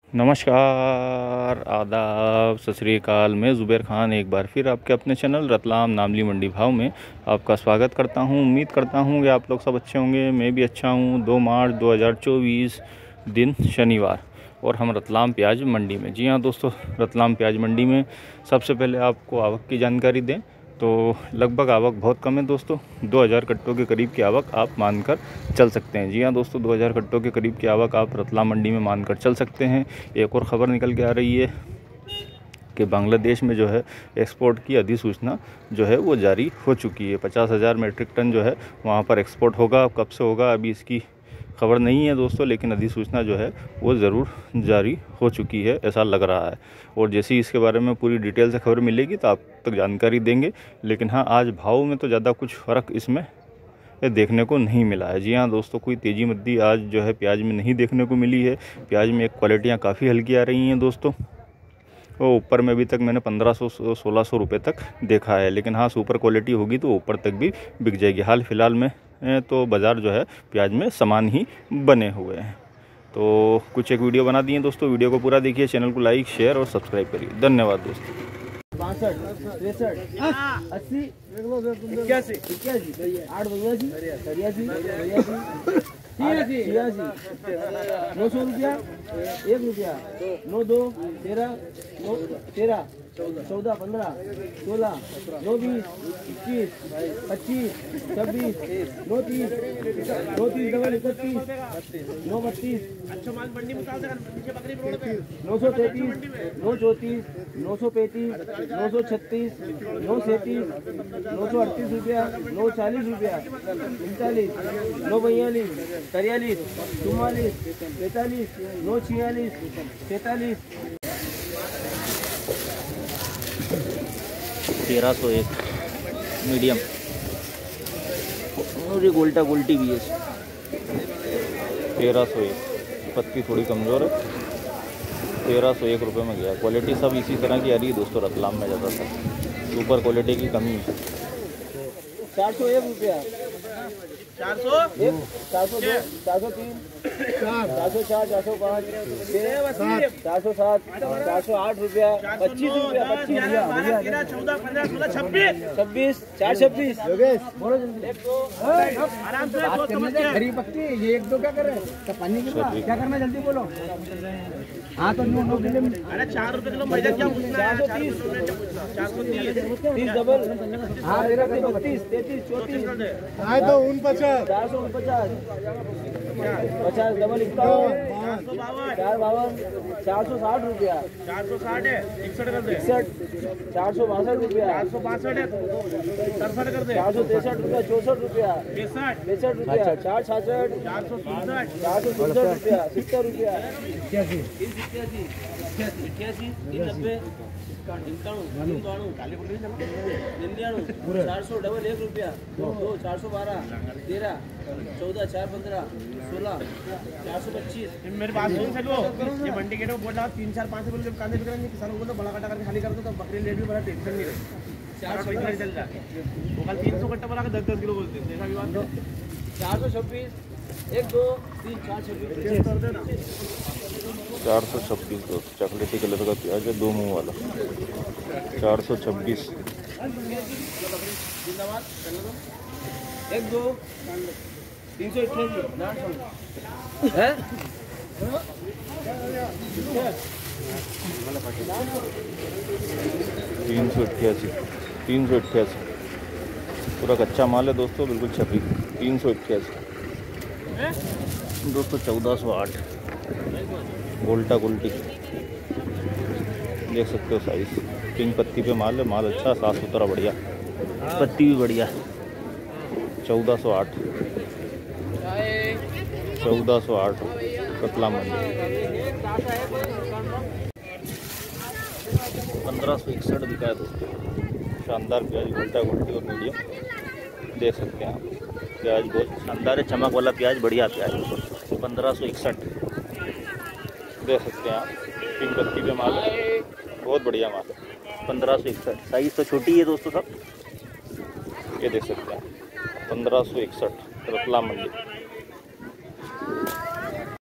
नमस्कार, आदाब, सत श्री अकाल। मैं ज़ुबैर खान एक बार फिर आपके अपने चैनल रतलाम नामली मंडी भाव में आपका स्वागत करता हूं। उम्मीद करता हूं कि आप लोग सब अच्छे होंगे। मैं भी अच्छा हूं। 2 मार्च 2024 दिन शनिवार और हम रतलाम प्याज मंडी में। जी हां दोस्तों, रतलाम प्याज मंडी में सबसे पहले आपको आवक की जानकारी दें तो लगभग आवक बहुत कम है दोस्तों। 2000 कट्टों के करीब की आवक आप मानकर चल सकते हैं। जी हाँ दोस्तों, 2000 कट्टों के करीब की आवक आप रतलाम मंडी में मानकर चल सकते हैं। एक और ख़बर निकल के आ रही है कि बांग्लादेश में जो है एक्सपोर्ट की अधिसूचना जो है वो जारी हो चुकी है। 50,000 मीट्रिक टन जो है वहाँ पर एक्सपोर्ट होगा। कब से होगा अभी इसकी खबर नहीं है दोस्तों, लेकिन अधिसूचना जो है वो ज़रूर जारी हो चुकी है ऐसा लग रहा है। और जैसे ही इसके बारे में पूरी डिटेल से खबर मिलेगी तो आप तक जानकारी देंगे। लेकिन हाँ, आज भाव में तो ज़्यादा कुछ फ़र्क इसमें देखने को नहीं मिला है। जी हाँ दोस्तों, कोई तेज़ी मद्दी आज जो है प्याज में नहीं देखने को मिली है। प्याज में एक क्वालिटियाँ काफ़ी हल्की आ रही हैं दोस्तों। वो ऊपर में अभी तक मैंने 1500-1600 रुपये तक देखा है। लेकिन हाँ, सुपर क्वालिटी होगी तो ऊपर तक भी बिक जाएगी। हाल फिलहाल में तो बाज़ार जो है प्याज में समान ही बने हुए हैं। तो कुछ एक वीडियो बना दिए दोस्तों। वीडियो को पूरा देखिए, चैनल को लाइक, शेयर और सब्सक्राइब करिए। धन्यवाद दोस्तों। 62, 63, 80, 81, 8 82, 900 रुपया, 1 रुपया, 9 2 13, 13, 14 15, 16, 9 20, 21, 25, 26, 9 30, 9 30 डबल 31, 9 32, 933, 934, 935, 936, 937, 938 रुपया, 940 रुपया, 39, 942, 43, 44, 45, 946, 43, 1301 मीडियम और ये गोल्टा गोल्टी भी है। 1301 पत्ती थोड़ी कमज़ोर है। 1301 रुपये में गया। क्वालिटी सब इसी तरह की आ रही है दोस्तों रतलाम में ज़्यादातर। सुपर क्वालिटी की कमी है। 401 रुपया, 401, 402, 403, 404, 405, 407, 408 रुपया, 25 रुपया, 25, 14, 15, 16, 26, 426, आराम से गरीब पत्ती ये 1 2 क्या कर रहे हैं? पानी की क्या करना, जल्दी बोलो। हाँ तो 9 किलो, अरे 4 रुपये किलो मैदा क्या पूछना है? 430, 30 डबल, हाँ 32, 33, 34, हाँ तो 49, 449, 50 डबल 51, 452, 460 रुपया, 460 है, 61 कर दे, 61, 462 रुपया, 462 है, 63 कर दे, 463 रुपया, 64 रुपया, 63 रुपया, 466, 467, 467 रुपया, 70 रुपया, 81, 81, 90, 400 डबल 1 रुपया, 2 412, 13, 14, 4 15, 16, 425। मेरे पास सुन सको ये मंडी गेट में बोल रहा 3 4 5 किलो जब कांदे बिक रहे हैं किसानों को तो बड़ा कटा करके खाली कर दो तो बकरी रेट भी बड़ा टेंशन नहीं रहता। 400 चल रहा है वो कल 300 कट्टा बना के 10 किलो बोलते हैं। देखा विवाद 426, 1 2 3 4 26 कर देना। 426 दोस्तों, चॉकलेटी कलर का प्याज है, 2 मुंह वाला। 426 1 2 388 है 388 पूरा कच्चा माल है दोस्तों, बिल्कुल छपी। 388 दोस्तों। 1408 गोल्टा गोल्टी देख सकते हो साइज। 3 पत्ती पे माल है। माल अच्छा, साफ सुथरा, बढ़िया, पत्ती भी बढ़िया। 1408 रतलाम मंडी। 1561 बिका है दोस्तों। शानदार प्याज, गोल्टा गोल्टी और मीडियम देख सकते हैं आप। प्याज बहुत शानदार है, चमक वाला प्याज, बढ़िया प्याज। 1561 देख सकते हैं आप। 3 पत्ती पे माल है, बहुत बढ़िया माल है। 1561 साइज़ तो छोटी है दोस्तों सब, ये देख सकते हैं। 1561 रतलाम मंडी।